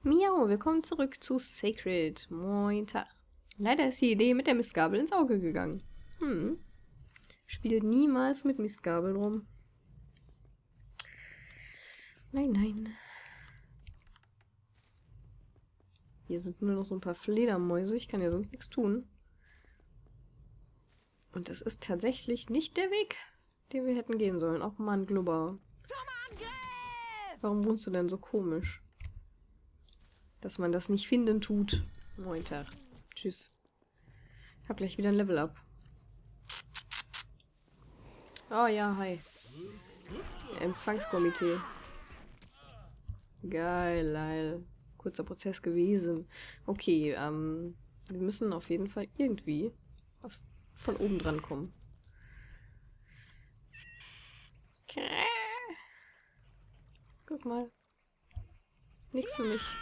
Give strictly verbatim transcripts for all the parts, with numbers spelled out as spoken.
Miau, willkommen zurück zu Sacred. Moin Tag. Leider ist die Idee mit der Mistgabel ins Auge gegangen. Hm. Spielt niemals mit Mistgabeln rum. Nein, nein. Hier sind nur noch so ein paar Fledermäuse. Ich kann ja sonst nichts tun. Und das ist tatsächlich nicht der Weg, den wir hätten gehen sollen. Auch Mann, Glubber. Warum wohnst du denn so komisch? Dass man das nicht finden tut. Moin Tag. Tschüss. Hab gleich wieder ein Level up. Oh ja, hi. Empfangskomitee. Geil, geil. Kurzer Prozess gewesen. Okay, ähm, wir müssen auf jeden Fall irgendwie auf, von oben dran kommen. Guck mal. Nichts für mich.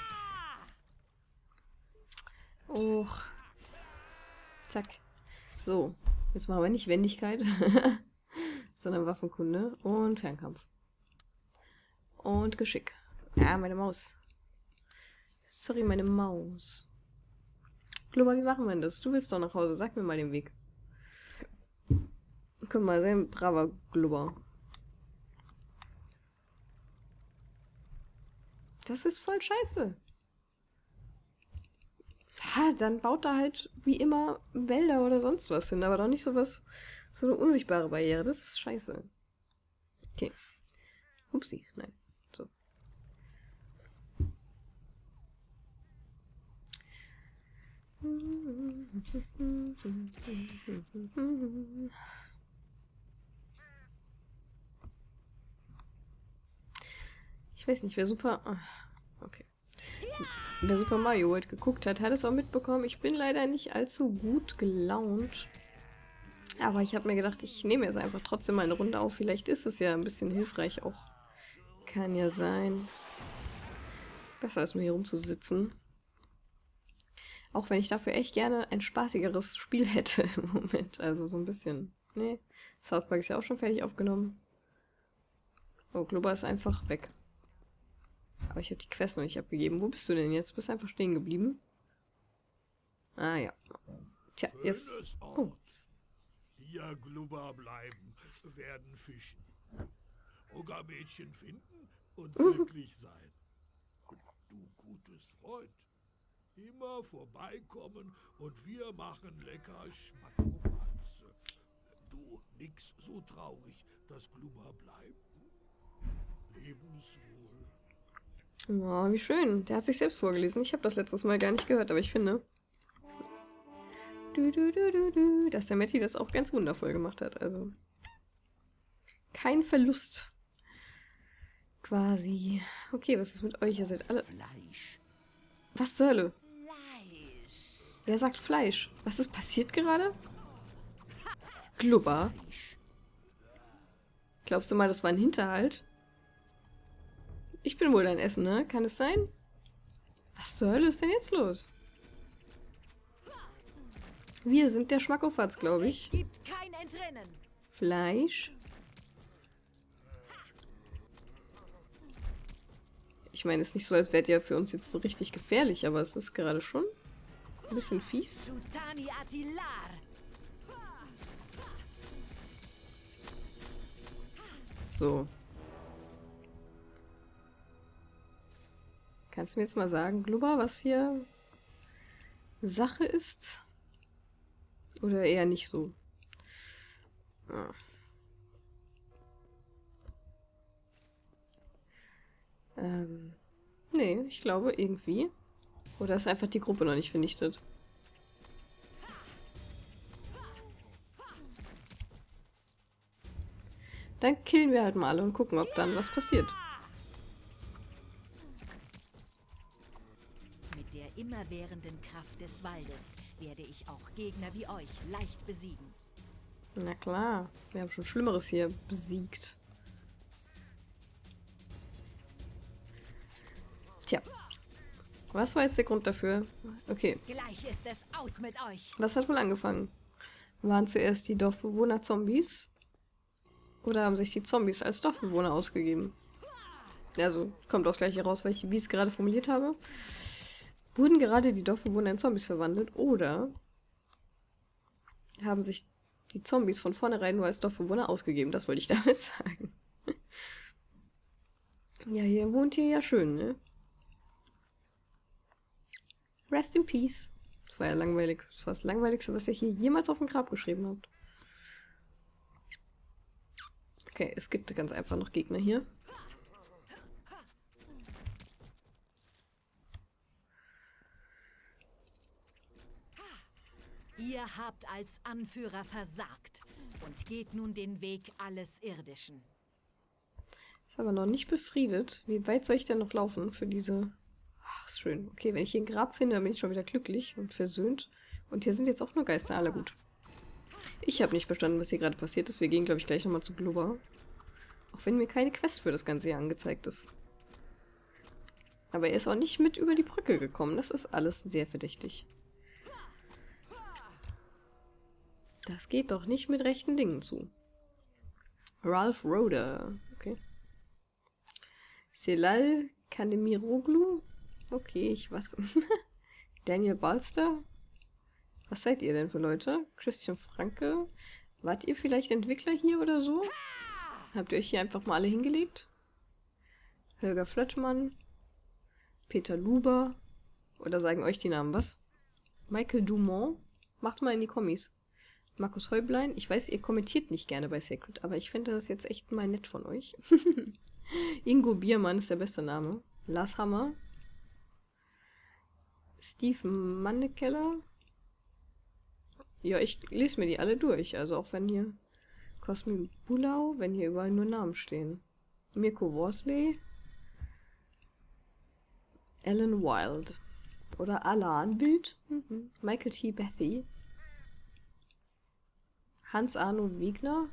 Och. Zack. So. Jetzt machen wir nicht Wendigkeit, sondern Waffenkunde und Fernkampf. Und Geschick. Ah, meine Maus. Sorry, meine Maus. Glubber, wie machen wir denn das? Du willst doch nach Hause. Sag mir mal den Weg. Guck mal, sehr braver Glubber. Das ist voll scheiße. Ha, dann baut da halt wie immer Wälder oder sonst was hin, aber doch nicht sowas, so eine unsichtbare Barriere. Das ist scheiße. Okay. Upsi, nein. So. Ich weiß nicht, wer super... Okay. Wer Super Mario World geguckt hat, hat es auch mitbekommen. Ich bin leider nicht allzu gut gelaunt. Aber ich habe mir gedacht, ich nehme jetzt einfach trotzdem mal eine Runde auf. Vielleicht ist es ja ein bisschen hilfreich auch. Kann ja sein. Besser als nur hier rumzusitzen. Auch wenn ich dafür echt gerne ein spaßigeres Spiel hätte im Moment. Also so ein bisschen. Nee. South Park ist ja auch schon fertig aufgenommen. Oh, Glubber ist einfach weg. Aber ich habe die Quest noch nicht abgegeben. Wo bist du denn jetzt? Bist einfach stehen geblieben? Ah ja. Tja, jetzt... Oh. Hier Glubber bleiben, werden fischen. Ogermädchen finden und glücklich sein. Du gutes Freund. Immer vorbeikommen und wir machen lecker Schmackofatze. Du, nix so traurig, dass Glubber bleibt. Lebenswohl. Oh, wie schön. Der hat sich selbst vorgelesen. Ich habe das letztes Mal gar nicht gehört, aber ich finde, du, du, du, du, du, dass der Matti das auch ganz wundervoll gemacht hat. Also kein Verlust. Quasi. Okay, was ist mit euch? Ihr seid alle... Fleisch. Was zur Hölle? Fleisch. Wer sagt Fleisch? Was ist passiert gerade? Glubber? Glaubst du mal, das war ein Hinterhalt? Ich bin wohl dein Essen, ne? Kann es sein? Was zur Hölle ist denn jetzt los? Wir sind der Schmackofatz, glaube ich. Gibt kein Entrinnen. Fleisch. Ich meine, es ist nicht so, als wärt ihr für uns jetzt so richtig gefährlich, aber es ist gerade schon ein bisschen fies. Sultani Attilar. So. Kannst du mir jetzt mal sagen, Glubber, was hier Sache ist? Oder eher nicht so? Ah. Ähm, nee, ich glaube irgendwie. Oder ist einfach die Gruppe noch nicht vernichtet? Dann killen wir halt mal alle und gucken, ob dann was passiert. Mit der immerwährenden Kraft des Waldes werde ich auch Gegner wie euch leicht besiegen. Na klar, wir haben schon Schlimmeres hier besiegt. Tja. Was war jetzt der Grund dafür? Okay. Gleich ist es aus mit euch. Was hat wohl angefangen? Waren zuerst die Dorfbewohner Zombies? Oder haben sich die Zombies als Dorfbewohner ausgegeben? Also, kommt auch gleich raus, weil ich, wie ich es gerade formuliert habe. Wurden gerade die Dorfbewohner in Zombies verwandelt oder haben sich die Zombies von vornherein nur als Dorfbewohner ausgegeben? Das wollte ich damit sagen. Ja, hier wohnt hier ja schön, ne? Rest in Peace. Das war ja langweilig. Das war das Langweiligste, was ihr hier jemals auf dem Grab geschrieben habt. Okay, es gibt ganz einfach noch Gegner hier. Ihr habt als Anführer versagt und geht nun den Weg alles Irdischen. Ist aber noch nicht befriedet. Wie weit soll ich denn noch laufen für diese... Ach, ist schön. Okay, wenn ich hier ein Grab finde, dann bin ich schon wieder glücklich und versöhnt. Und hier sind jetzt auch nur Geister. Alle gut. Ich habe nicht verstanden, was hier gerade passiert ist. Wir gehen, glaube ich, gleich nochmal zu Glubber. Auch wenn mir keine Quest für das Ganze hier angezeigt ist. Aber er ist auch nicht mit über die Brücke gekommen. Das ist alles sehr verdächtig. Das geht doch nicht mit rechten Dingen zu. Ralph Roder. Okay. Celal Kandemiroglu. Okay, ich was. Daniel Balster. Was seid ihr denn für Leute? Christian Franke. Wart ihr vielleicht Entwickler hier oder so? Habt ihr euch hier einfach mal alle hingelegt? Helga Flöttmann. Peter Luber. Oder sagen euch die Namen was? Michael Dumont. Macht mal in die Kommis. Markus Häublein. Ich weiß, ihr kommentiert nicht gerne bei Sacred, aber ich finde das jetzt echt mal nett von euch. Ingo Biermann ist der beste Name. Lars Hammer. Steve Mannekeller. Ja, ich lese mir die alle durch. Also auch wenn hier Cosmin Bulau, wenn hier überall nur Namen stehen. Mirko Worsley. Alan Wild. Oder Alan Bild. Mhm. Michael T. Bethy. Hans-Arno Wegner.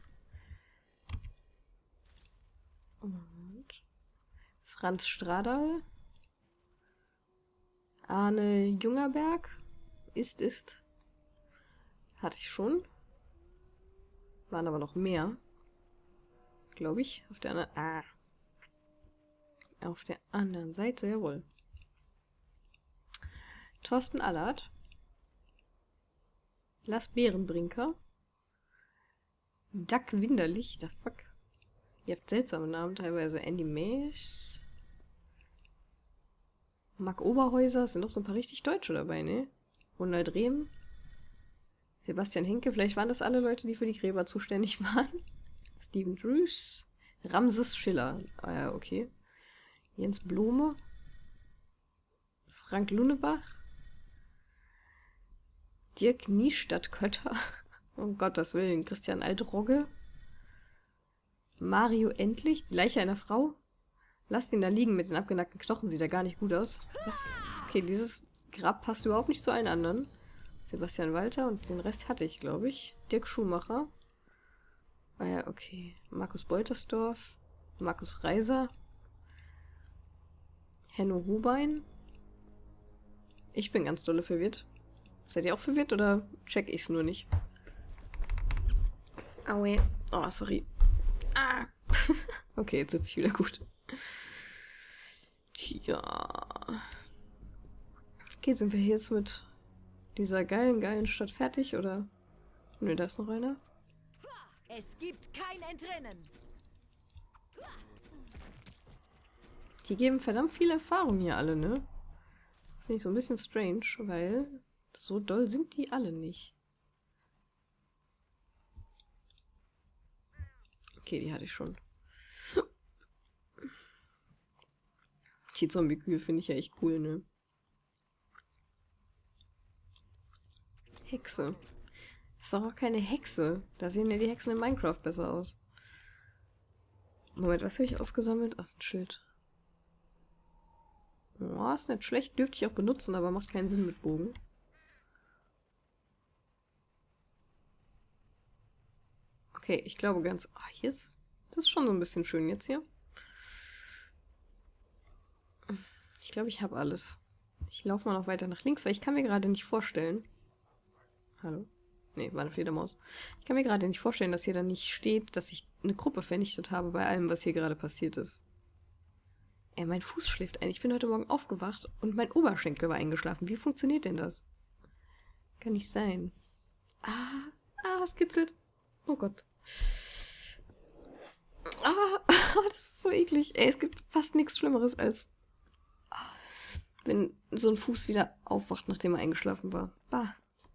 Und Franz Stradal. Arne Jungerberg. Ist, ist. Hatte ich schon. Waren aber noch mehr. Glaube ich. Auf der anderen... Ah. Auf der anderen Seite, jawohl. Thorsten Allard. Lars Bärenbrinker. Duck Winderlich. The fuck? Ihr habt seltsame Namen, teilweise Andy Mays. Marc Oberhäuser. Es sind doch so ein paar richtig Deutsche dabei, ne? Ronald Rehm. Sebastian Henke. Vielleicht waren das alle Leute, die für die Gräber zuständig waren. Steven Drews. Ramses Schiller. Ah ja, okay. Jens Blome. Frank Lunebach. Dirk Niestadt-Kötter. Um Gottes Willen. Christian Altrogge. Mario Endlich. Die Leiche einer Frau. Lasst ihn da liegen mit den abgenackten Knochen. Sieht ja gar nicht gut aus. Was? Okay, dieses Grab passt überhaupt nicht zu allen anderen. Sebastian Walter und den Rest hatte ich, glaube ich. Dirk Schumacher. Ah ja, okay. Markus Boltersdorf. Markus Reiser. Henno Hubein. Ich bin ganz dolle verwirrt. Seid ihr auch verwirrt oder check ich's nur nicht? Aue. Oh, sorry. Ah. Okay, jetzt sitze ich wieder gut. Tja. Okay, sind wir jetzt mit dieser geilen, geilen Stadt fertig, oder? Nö, da ist noch einer. Es gibt kein Entrinnen. Die geben verdammt viel Erfahrung hier alle, ne? Finde ich so ein bisschen strange, weil so doll sind die alle nicht. Okay, die hatte ich schon. Die Zombie-Kühe finde ich ja echt cool, ne? Hexe. Ist doch auch keine Hexe. Da sehen ja die Hexen in Minecraft besser aus. Moment, was habe ich aufgesammelt? Ach, ist ein Schild. Oh, ist nicht schlecht. Dürfte ich auch benutzen, aber macht keinen Sinn mit Bogen. Okay, ich glaube ganz... Ah, hier ist... Das ist schon so ein bisschen schön jetzt hier. Ich glaube, ich habe alles. Ich laufe mal noch weiter nach links, weil ich kann mir gerade nicht vorstellen... Hallo? Nee, war eine Fledermaus. Ich kann mir gerade nicht vorstellen, dass hier dann nicht steht, dass ich eine Gruppe vernichtet habe bei allem, was hier gerade passiert ist. Ey, mein Fuß schläft ein. Ich bin heute Morgen aufgewacht und mein Oberschenkel war eingeschlafen. Wie funktioniert denn das? Kann nicht sein. Ah, ah, es kitzelt. Oh Gott. Ah, das ist so eklig. Ey, es gibt fast nichts Schlimmeres als wenn so ein Fuß wieder aufwacht, nachdem er eingeschlafen war. Bah.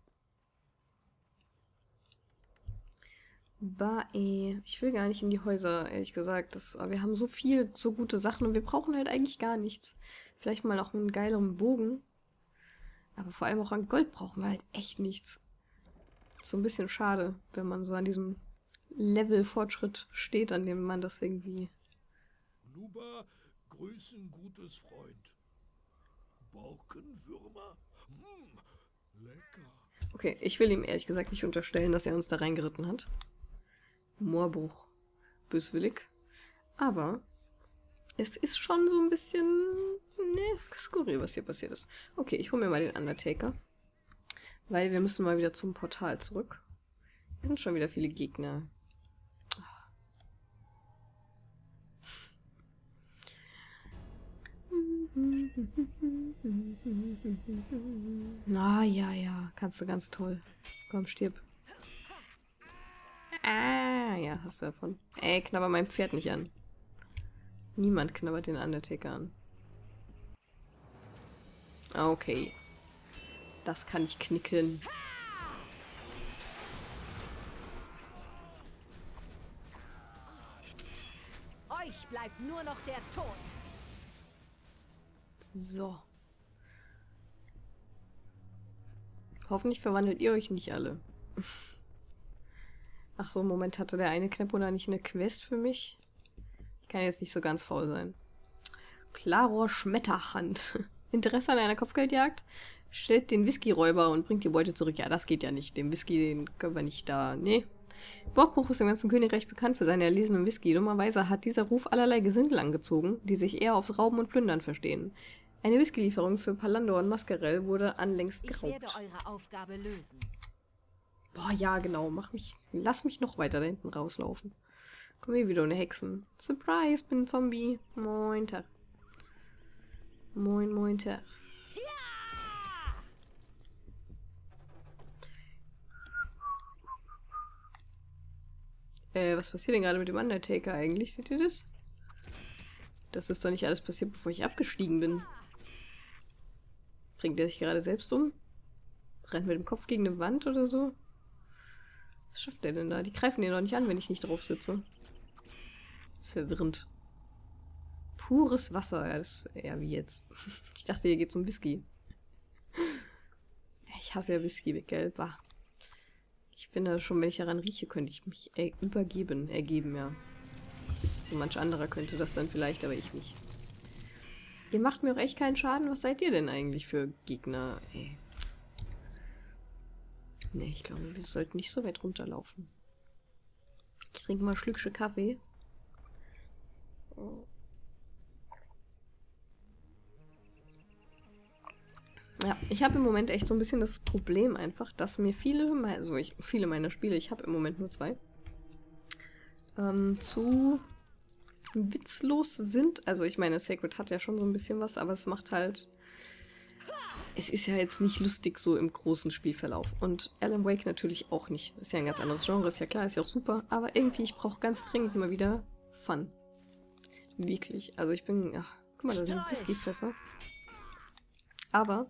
Bah, ey. Ich will gar nicht in die Häuser, ehrlich gesagt. Das, aber wir haben so viel, so gute Sachen und wir brauchen halt eigentlich gar nichts. Vielleicht mal noch einen geileren Bogen. Aber vor allem auch an Gold brauchen wir halt echt nichts. Ist so ein bisschen schade, wenn man so an diesem Level-Fortschritt steht, an dem man das irgendwie... Gluba, grüßen gutes Freund. Borkenwürmer? Hm, lecker. Okay, ich will ihm ehrlich gesagt nicht unterstellen, dass er uns da reingeritten hat. Moorbruch. Böswillig. Aber es ist schon so ein bisschen... Ne, skurril, was hier passiert ist. Okay, ich hole mir mal den Undertaker. Weil wir müssen mal wieder zum Portal zurück. Hier sind schon wieder viele Gegner. Na, ja, ja. Kannst du ganz toll. Komm, stirb. Ah, ja, hast du davon. Ey, knabber mein Pferd nicht an. Niemand knabbert den Undertaker an. Okay. Das kann ich knicken. Euch bleibt nur noch der Tod. So. Hoffentlich verwandelt ihr euch nicht alle. Ach so, im Moment hatte der eine Knepponer nicht eine Quest für mich. Ich kann jetzt nicht so ganz faul sein. Klaror Schmetterhand. Interesse an einer Kopfgeldjagd? Stellt den Whisky-Räuber und bringt die Beute zurück. Ja, das geht ja nicht. Den Whisky, den können wir nicht da... Nee. Borgbruch ist im ganzen Königreich bekannt für seine erlesenen Whisky. Dummerweise hat dieser Ruf allerlei Gesindel angezogen, die sich eher aufs Rauben und Plündern verstehen. Eine Whisky-Lieferung für Palandor und Mascarell wurde anlängst geraubt. Ich werde eure Aufgabe lösen. Boah, ja, genau. Mach mich, lass mich noch weiter da hinten rauslaufen. Komm hier wieder ohne Hexen. Surprise, bin ein Zombie. Moin, Tag. Moin, moin, Tag. Äh, was passiert denn gerade mit dem Undertaker eigentlich? Seht ihr das? Das ist doch nicht alles passiert, bevor ich abgestiegen bin. Bringt er sich gerade selbst um? Rennt mit dem Kopf gegen eine Wand oder so? Was schafft der denn da? Die greifen den doch nicht an, wenn ich nicht drauf sitze. Das ist verwirrend. Pures Wasser. Ja, das ist eher wie jetzt. Ich dachte, hier geht's um Whisky. Ich hasse ja Whisky, gell? Bah. Ich finde schon, wenn ich daran rieche, könnte ich mich äh, übergeben, ergeben, ja. So manch anderer könnte das dann vielleicht, aber ich nicht. Ihr macht mir auch echt keinen Schaden. Was seid ihr denn eigentlich für Gegner? Ey. Ne, ich glaube, wir sollten nicht so weit runterlaufen. Ich trinke mal ein Schlückchen Kaffee. Oh. Ja, ich habe im Moment echt so ein bisschen das Problem einfach, dass mir viele, also ich, viele meiner Spiele, ich habe im Moment nur zwei, ähm, zu witzlos sind. Also ich meine, Sacred hat ja schon so ein bisschen was, aber es macht halt, es ist ja jetzt nicht lustig so im großen Spielverlauf. Und Alan Wake natürlich auch nicht. Ist ja ein ganz anderes Genre, ist ja klar, ist ja auch super, aber irgendwie, ich brauche ganz dringend mal wieder Fun. Wirklich. Also ich bin, ach, guck mal, da sind Whiskyfässer. Aber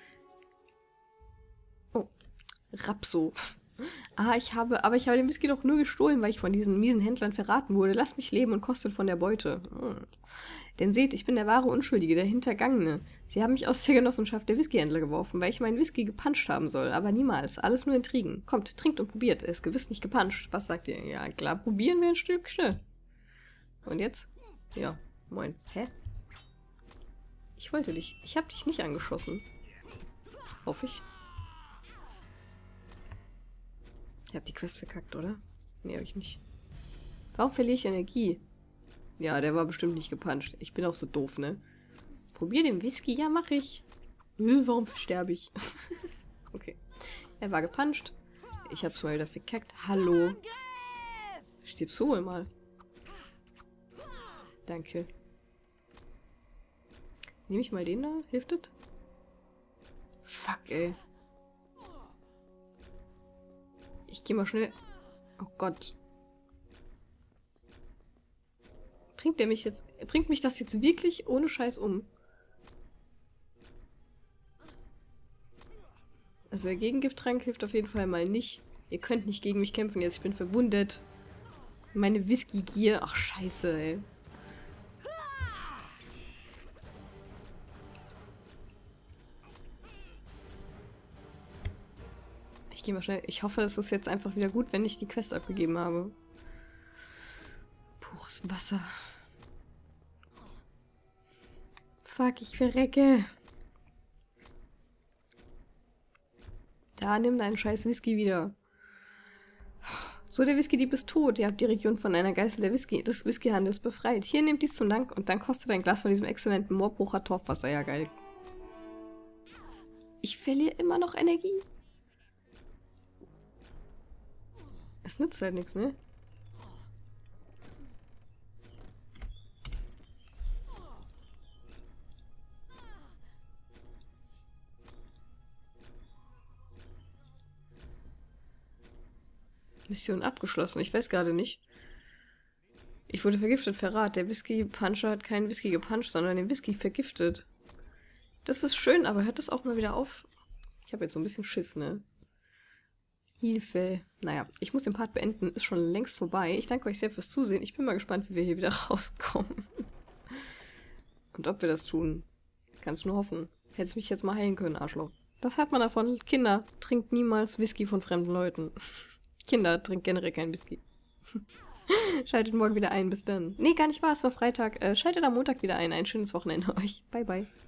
Rapso. Ah, ich habe, aber ich habe den Whisky doch nur gestohlen, weil ich von diesen miesen Händlern verraten wurde. Lasst mich leben und kostet von der Beute. Hm. Denn seht, ich bin der wahre Unschuldige, der Hintergangene. Sie haben mich aus der Genossenschaft der Whiskyhändler geworfen, weil ich meinen Whisky gepanscht haben soll. Aber niemals. Alles nur Intrigen. Kommt, trinkt und probiert. Er ist gewiss nicht gepanscht. Was sagt ihr? Ja, klar, probieren wir ein Stückchen. Und jetzt? Ja, moin. Hä? Ich wollte dich. Ich habe dich nicht angeschossen. Hoffe ich. Ich hab die Quest verkackt, oder? Nee, hab ich nicht. Warum verliere ich Energie? Ja, der war bestimmt nicht gepanscht. Ich bin auch so doof, ne? Probier den Whisky. Ja, mach ich. Äh, warum sterbe ich? Okay. Er war gepanscht. Ich hab's mal wieder verkackt. Hallo. Stirbst du wohl mal. Danke. Nehme ich mal den da? Hilft das? Fuck, ey. Ich gehe mal schnell... Oh Gott. Bringt der mich jetzt... Bringt mich das jetzt wirklich ohne Scheiß um? Also der Gegengifttrank hilft auf jeden Fall mal nicht. Ihr könnt nicht gegen mich kämpfen jetzt. Ich bin verwundet. Meine Whisky-Gier. Ach, scheiße, ey. Ich gehe mal schnell. Ich hoffe, es ist jetzt einfach wieder gut, wenn ich die Quest abgegeben habe. Pures Wasser. Fuck, ich verrecke. Da, nimm deinen scheiß Whisky wieder. So, der Whisky-Dieb ist tot. Ihr habt die Region von einer Geißel der Whisky des Whiskyhandels befreit. Hier, nehmt dies zum Dank und dann kostet ein Glas von diesem exzellenten Moorbrucher Torfwasser. Ja, geil. Ich verliere immer noch Energie. Es nützt halt nichts, ne? Mission abgeschlossen. Ich weiß gerade nicht. Ich wurde vergiftet. Verrat. Der Whisky-Puncher hat keinen Whisky gepuncht, sondern den Whisky vergiftet. Das ist schön, aber hört das auch mal wieder auf? Ich habe jetzt so ein bisschen Schiss, ne? Hilfe. Naja, ich muss den Part beenden. Ist schon längst vorbei. Ich danke euch sehr fürs Zusehen. Ich bin mal gespannt, wie wir hier wieder rauskommen. Und ob wir das tun. Kannst nur hoffen. Hättest mich jetzt mal heilen können, Arschloch. Was hat man davon? Kinder, trinkt niemals Whisky von fremden Leuten. Kinder, trinkt generell keinen Whisky. Schaltet morgen wieder ein. Bis dann. Nee, gar nicht wahr. Es war Freitag. Äh, schaltet am Montag wieder ein. Ein schönes Wochenende euch. Bye, bye.